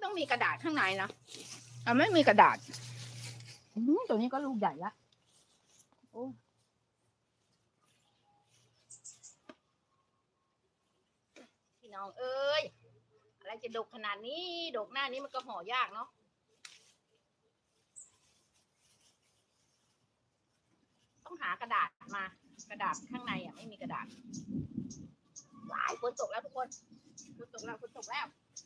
ต้องมีกระดาษข้างในนะแต่ไม่มีกระดาษตัวนี้ก็ลูกใหญ่ละโอ้พี่น้องเอ้ยอะไรจะดกขนาดนี้ดกหน้านี้มันก็ห่อยากเนาะต้องหากระดาษมากระดาษข้างในอ่ะไม่มีกระดาษว้ายฝนตกแล้วทุกคนฝนตกแล้วฝนตกแล้ว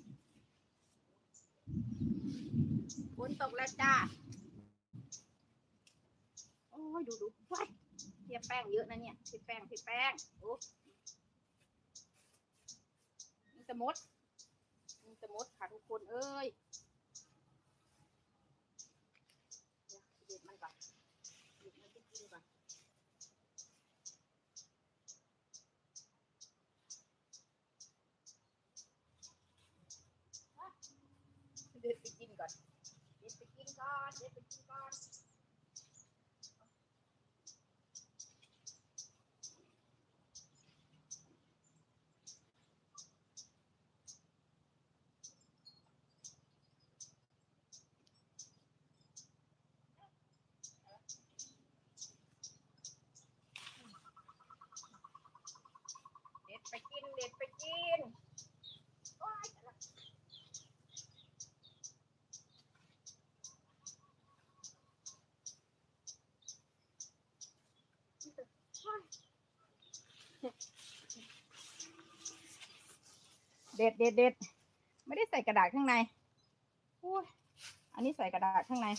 ฝนตกแล้วจ้าโอ้ยดูว้ายเทียบแป้งเยอะนะเนี่ยเทียบแป้งโอ้มันจะมดค่ะทุกคนเอ้ยเด็ดมันก่อนเด็ดมันจะกินก่อนเด็ดไปกินก่อนเด็ดไปกินก่อนเด็ดไปกินเด็ดไม่ได้ใส่กระดาษข้างในอันนี้ใส่กระดาษข้างใน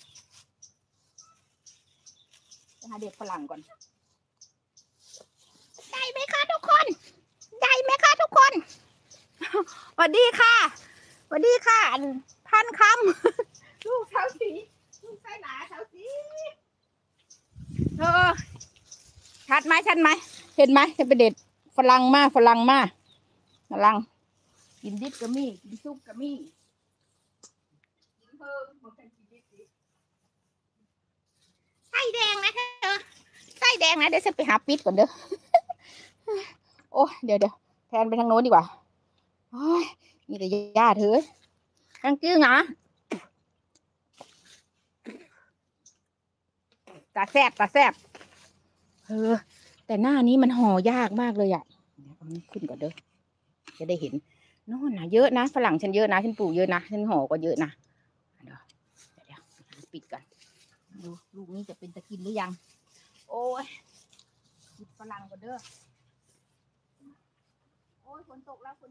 จะหาเด็ดฝรั่งก่อนได้ไหมคะทุกคนสวัสดีค่ะพันคำลูกเสาสีลูกไส้หนาเสาสีชัดไหมเห็นไหมจะไปเด็ดฝรั่งมากินดิบก็มีกินซุปก็มีกินเพิ่มไส้แดงนะเธอไส้แดงนะเดี๋ยวฉันไปหาปิดก่อนเด้อโอ้เดี๋ยวแทนไปทางโน้นดีกว่าโอ้ยมีแต่หญ้าเธอตั้งชื่อนะตาแซบแต่หน้านี้มันห่อยากมากเลยอ่ะเดี๋ยวเอานี้ขึ้นก่อนเด้อจะได้เห็นโน่นนะเยอะนะฝรั่งฉันเยอะนะฉันปลูกเยอะนะฉันห่อก็เยอะนะเดี๋ยวปิดกันดูลูกนี้จะเป็นตะกินหรือยังโอ้ยปิดฝรั่งก่อนเด้อโอ้ยฝนตกแล้ว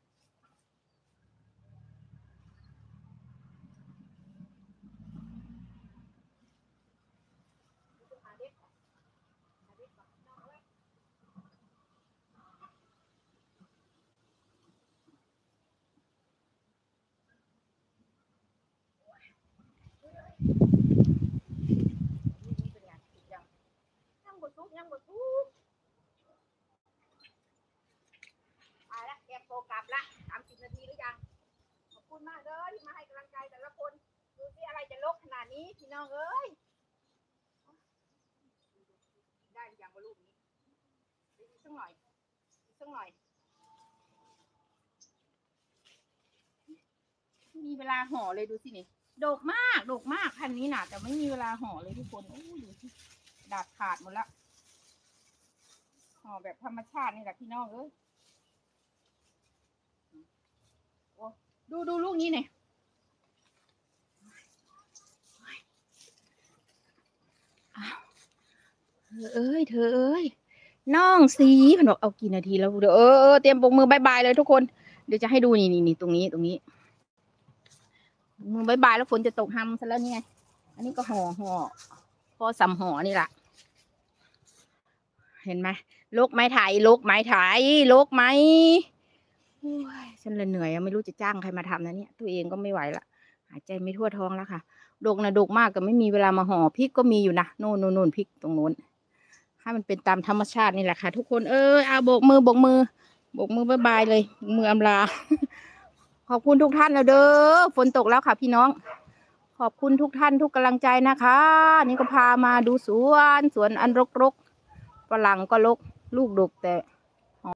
ยังบดทุกไปละแกโปรกลับละ30 นาทีหรือยังขอบคุณมากเลยที่มาให้กำลังใจแต่ละคนดูสิอะไรจะลกขนาดนี้พี่น้องเอ้ยได้ยังว่าลูกนี้อีกสักหน่อยมีเวลาห่อเลยดูสินี่ดกมากพันนี้หนาแต่ไม่มีเวลาห่อเลยทุกคนโอ้ดูสิดาดขาดหมดละห่อแบบธรรมชาตินี่แหละพี่น้องเอ้ยโอ้ดูลูกนี้เนี่ยเธอเอ้ยน้องสีมันบอกเอากี่นาทีแล้วเดี๋ยวเตรียมปกมือบายบายเลยทุกคนเดี๋ยวจะให้ดูนี่ตรงนี้มือบายบายแล้วฝนจะตกห้ำซะแล้วนี่ไงอันนี้ก็ห่อพอสำห่อนี่แหละเห็นไหมลกไม้ไถลกไหมฉันเลยเหนื่อยไม่รู้จะจ้างใครมาทำนะเนี่ยตัวเองก็ไม่ไหวละหายใจไม่ทั่วท้องแล้วค่ะดกมากก็ไม่มีเวลามาห่อพริกก็มีอยู่นะโน่นพริกตรงโน้นให้มันเป็นตามธรรมชาตินี่แหละค่ะทุกคนเอาโบกมือบายบายเลยมืออำลาขอบคุณทุกท่านแล้วเด้อฝนตกแล้วค่ะพี่น้องขอบคุณทุกท่านทุกกำลังใจนะคะนี่ก็พามาดูสวนอันรกฝรั่งก็รกลูกดกแต่